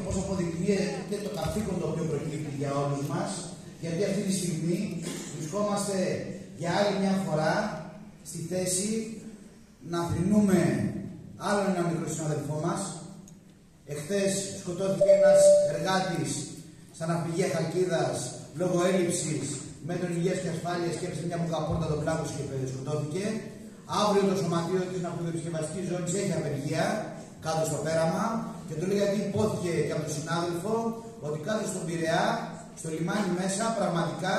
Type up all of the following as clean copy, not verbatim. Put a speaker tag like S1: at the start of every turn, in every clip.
S1: όπως αποδεικνύεται το καθήκον το οποίο προκύπτει για όλους μας, γιατί αυτή τη στιγμή βρισκόμαστε για άλλη μια φορά στη θέση να θρηνούμε άλλον ένα μικρό συνάδελφό μας. Εχθές σκοτώθηκε ένας εργάτης στα ναυπηγεία Χαλκίδας λόγω έλλειψης μέτρων υγείας και ασφάλειας και έπεσε μια μπουκαπόρτα, τον πλάκωσε και σκοτώθηκε. Αύριο το σωματείο της ναυπηγοεπισκευαστικής ζώνης έχει απεργία κάτω στο πέραμα και το λέει γιατί υπόθηκε και από τον συνάδελφο ότι κάτω στον Πειραιά, στο λιμάνι μέσα, πραγματικά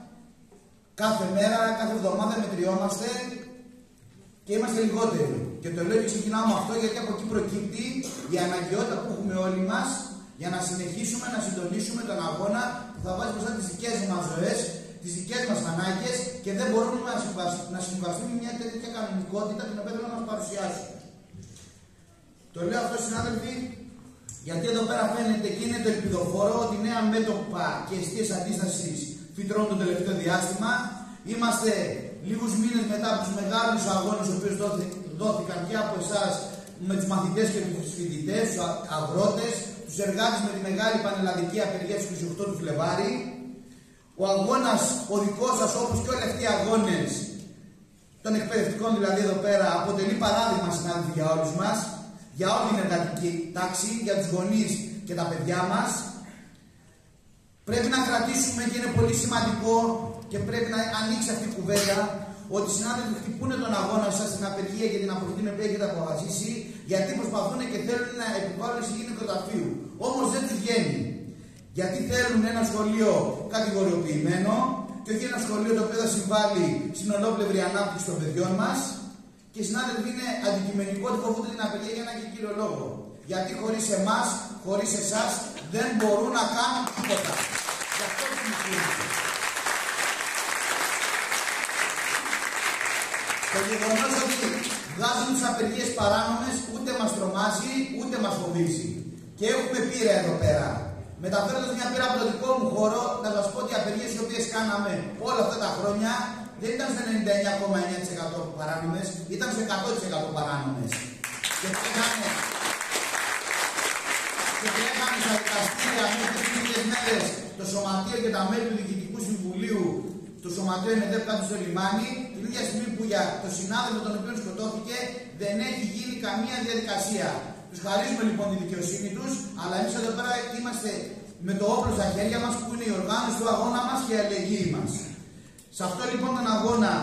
S1: κάθε μέρα, κάθε εβδομάδα μετριόμαστε και είμαστε λιγότεροι. Και το λέω και ξεκινάω με αυτό γιατί από εκεί προκύπτει η αναγκαιότητα που έχουμε όλοι μας για να συνεχίσουμε να συντονίσουμε τον αγώνα που θα βάζει μπροστά τις δικές μας ζωές, τις δικές μας ανάγκες και δεν μπορούμε να συμβαστούμε με μια τέτοια κανονικότητα την οποία θέλω να μας παρουσιάσουμε. Το λέω αυτό, συνάδελφοι, γιατί εδώ πέρα φαίνεται και είναι το ελπιδοφόρο ότι νέα μέτωπα και αιστείες αντίστασης φυτρώνουν το τελευταίο διάστημα. Είμαστε λίγους μήνες μετά από τους μεγάλους αγώνες οι οποίοι δόθηκαν και από εσάς με τους μαθητές και τους φοιτητές, τους αγρότες, τους εργάτες με τη μεγάλη πανελλαδική απεργία στις 28 του Φλεβάρι. Ο αγώνας ο δικός σας, όπως και όλοι αυτοί οι αγώνες των εκπαιδευτικών δηλαδή εδώ πέρα, αποτελεί παράδειγμα, συνάδελφοι, για όλους μας, για όλη την εργατική τάξη, για τους γονείς και τα παιδιά μας. Πρέπει να κρατήσουμε, και είναι πολύ σημαντικό και πρέπει να ανοίξει αυτή η κουβέντα, ότι οι συνάδελφοι χτυπούν τον αγώνα σας στην απεργία για την αποφυγή την οποία έχετε αποφασίσει, γιατί προσπαθούν και θέλουν να επιβάλλουν εισηγή νεκροταφείου. Όμως δεν τους βγαίνει. Γιατί θέλουν ένα σχολείο κατηγοριοποιημένο και όχι ένα σχολείο το οποίο θα συμβάλλει στην ολόπλευρη ανάπτυξη των παιδιών μας. Και οι συνάδελφοι είναι αντικειμενικό ότι φοβούνται την απεργία για ένα και κύριο λόγο. Γιατί χωρίς εμάς, χωρίς εσάς, δεν μπορούν να κάνουν τίποτα. Γι' αυτό συμφωνείτε. Το γεγονός ότι βγάζουν τις απεργίες παράνομες ούτε μας τρομάζει, ούτε μας φοβίζει. Και έχουμε πείρα εδώ πέρα. Μεταφέροντας μια πείρα από το δικό μου χώρο, να σας πω ότι οι απεργίες οι οποίες κάναμε όλα αυτά τα χρόνια δεν ήταν στο 99,9% παράνομες, ήταν στο 100% παράνομες. Και τρέχαμε στα δικαστήρια μέχρι τις ίδιες μέρες το σωματείο και τα μέλη του Διοικητικού Συμβουλίου του Σωματείου ΕΝΕΔΕΠ κάτω στο λιμάνι, την ίδια στιγμή που για το συνάδελφο τον οποίο σκοτώθηκε δεν έχει γίνει καμία διαδικασία. Τους χαρίζουμε λοιπόν τη δικαιοσύνη τους, αλλά εμείς εδώ πέρα είμαστε με το όπλο στα χέρια μας που είναι η οργάνωση του αγώνα μας και η αλληλεγγύη μας. Σε αυτό λοιπόν τον αγώνα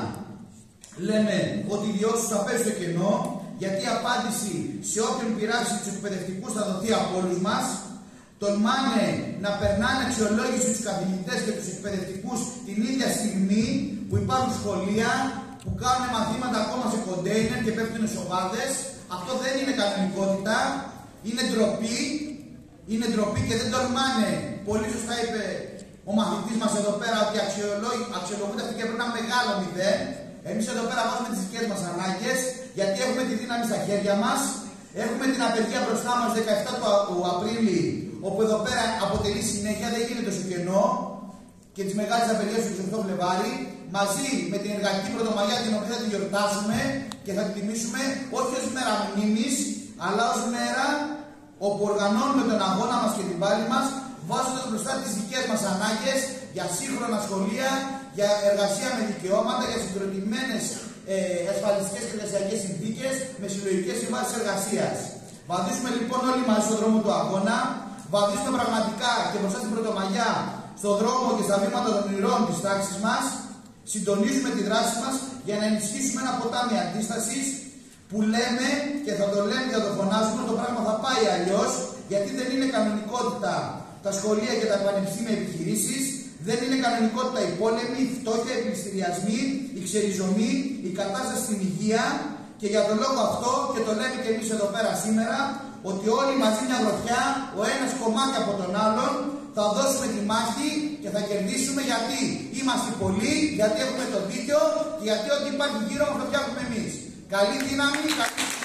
S1: λέμε ότι οι διώσεις θα πέσει στο κενό, γιατί η απάντηση σε όποιον πειράξει τους εκπαιδευτικούς θα δοθεί από όλους μας. Τολμάνε να περνάνε αξιολόγηση τους καθηγητές και τους εκπαιδευτικούς την ίδια στιγμή που υπάρχουν σχολεία που κάνουν μαθήματα ακόμα σε κοντέινερ και πέφτουν σοβάδες. Αυτό δεν είναι κανονικότητα, είναι ντροπή. Είναι ντροπή και δεν τολμάνε. Πολύ σωστά είπε ο μαθητής μας εδώ πέρα ότι αξιολογούνται αυτοί και πρέπει να είναι μεγάλο μηδέν. Εμείς εδώ πέρα βάζουμε τις δικές μας ανάγκες, γιατί έχουμε τη δύναμη στα χέρια μας. Έχουμε την απεργία μπροστά μας 17 του Απρίλη, όπου εδώ πέρα αποτελεί συνέχεια, δεν γίνεται στο κενό, και τις μεγάλες απεργίες του 28 Φλεβάρι, μαζί με την εργατική πρωτομαγιά την οποία θα την γιορτάσουμε και θα την τιμήσουμε όχι ως μέρα μνήμης, αλλά ως μέρα όπου οργανώνουμε τον αγώνα μας και την πάλη μας, βάζοντας μπροστά τις δικές μας ανάγκες για σύγχρονα σχολεία, για εργασία με δικαιώματα, για συγκροτημένες ασφαλιστικές και εργασιακές συνθήκες με συλλογικές συμβάσεις εργασίας. Βαδίσουμε λοιπόν όλοι μαζί στον δρόμο του αγώνα, βαδίσουμε πραγματικά και μπροστά στην Πρωτομαγιά στον δρόμο και στα βήματα των ηρών της τάξης μας, συντονίζουμε τη δράση μας για να ενισχύσουμε ένα ποτάμι αντίστασης που λέμε και θα το λέμε και θα το φωνάζουμε, το πράγμα θα πάει αλλιώς, γιατί δεν είναι κανονικότητα τα σχολεία και τα πανεπιστήμια επιχειρήσεις, δεν είναι κανονικότητα οι πόλεμοι, η φτώχεια, οι πληστηριασμοί, η ξεριζωμή, η κατάσταση στην υγεία, και για τον λόγο αυτό, και το λέμε και εμείς εδώ πέρα σήμερα, ότι όλοι μαζί μια γροθιά, ο ένας κομμάτι από τον άλλον, θα δώσουμε τη μάχη και θα κερδίσουμε, γιατί είμαστε πολλοί, γιατί έχουμε το δίκιο και γιατί ό,τι υπάρχει γύρω μας το φτιάχνουμε εμείς. Καλή δύναμη, καλή